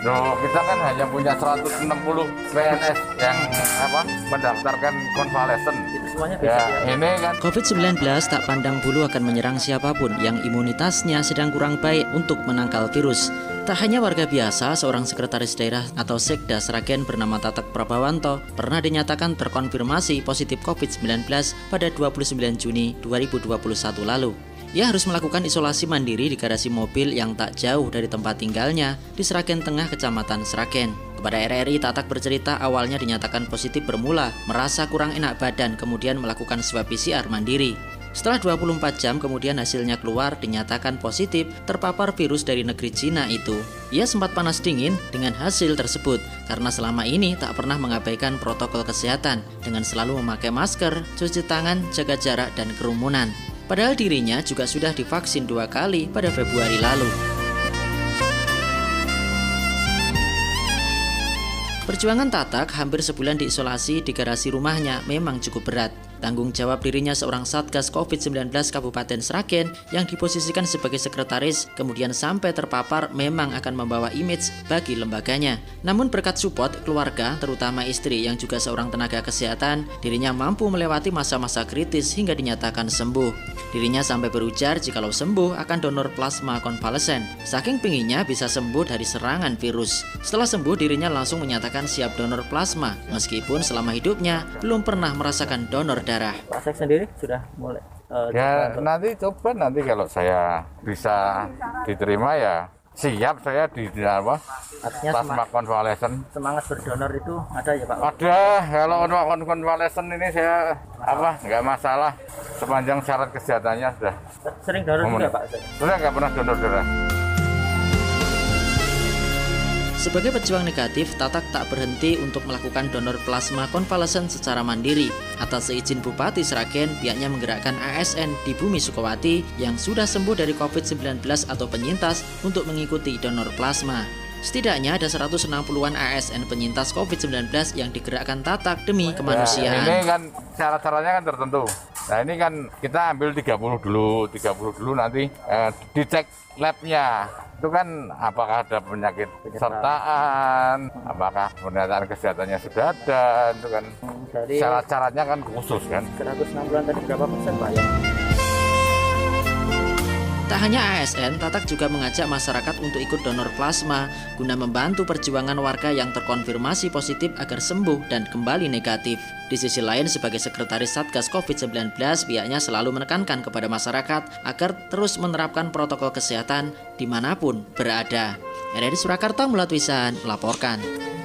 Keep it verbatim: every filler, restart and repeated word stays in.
Loh, kita kan hanya punya seratus enam puluh P N S yang apa mendaftarkan konvalesen. Itu semuanya bisa. Ya, ini kan covid sembilan belas tak pandang bulu akan menyerang siapapun yang imunitasnya sedang kurang baik untuk menangkal virus. Tak hanya warga biasa, seorang sekretaris daerah atau Sekda Sragen bernama Tatak Prabawanto pernah dinyatakan terkonfirmasi positif covid sembilan belas pada dua puluh sembilan Juni dua ribu dua puluh satu lalu. Ia harus melakukan isolasi mandiri di garasi mobil yang tak jauh dari tempat tinggalnya di Sragen Tengah, Kecamatan Sragen. Kepada R R I, Tatak bercerita awalnya dinyatakan positif bermula merasa kurang enak badan, kemudian melakukan swab P C R mandiri. Setelah dua puluh empat jam kemudian hasilnya keluar, dinyatakan positif terpapar virus dari negeri Cina itu. Ia sempat panas dingin dengan hasil tersebut karena selama ini tak pernah mengabaikan protokol kesehatan dengan selalu memakai masker, cuci tangan, jaga jarak, dan kerumunan. Padahal dirinya juga sudah divaksin dua kali pada Februari lalu. Perjuangan Tatak hampir sebulan diisolasi di garasi rumahnya memang cukup berat. Tanggung jawab dirinya seorang Satgas covid sembilan belas Kabupaten Sragen yang diposisikan sebagai sekretaris kemudian sampai terpapar memang akan membawa image bagi lembaganya. Namun berkat support keluarga, terutama istri yang juga seorang tenaga kesehatan, dirinya mampu melewati masa-masa kritis hingga dinyatakan sembuh. Dirinya sampai berujar jikalau sembuh akan donor plasma konvalesen. Saking pinginnya bisa sembuh dari serangan virus. Setelah sembuh dirinya langsung menyatakan siap donor plasma meskipun selama hidupnya belum pernah merasakan donor darah. Pak Sek sendiri sudah mulai uh, ya nanti coba nanti kalau saya bisa diterima ya siap saya di, di apa plasma konvalesen. Semangat berdonor itu ada ya Pak? Ada, kalau untuk konvalesen ini saya apa nggak masalah sepanjang syarat kesehatannya sudah. Sering donor juga Pak Sek? Sudah nggak pernah donor darah. Sebagai pejuang negatif, Tatak tak berhenti untuk melakukan donor plasma konvalesen secara mandiri. Atas seizin Bupati Sragen, pihaknya menggerakkan A S N di Bumi Sukawati yang sudah sembuh dari covid sembilan belas atau penyintas untuk mengikuti donor plasma. Setidaknya ada seratus enam puluhan A S N penyintas covid sembilan belas yang digerakkan Tatak demi kemanusiaan. Ya, ini kan syarat-syaratnya kan tertentu. Nah ini kan kita ambil tiga puluh dulu, tiga puluh dulu nanti eh, dicek labnya. Itu kan apakah ada penyakit sertaan, apakah pernyataan kesehatannya sudah ada, itu kan syarat-syaratnya kan khusus kan. seratus enam puluhan tadi berapa persen Pak ya? Tak hanya A S N, Tatak juga mengajak masyarakat untuk ikut donor plasma guna membantu perjuangan warga yang terkonfirmasi positif agar sembuh dan kembali negatif. Di sisi lain, sebagai sekretaris Satgas covid sembilan belas, pihaknya selalu menekankan kepada masyarakat agar terus menerapkan protokol kesehatan dimanapun berada. R R I Surakarta Mulatwisan melaporkan.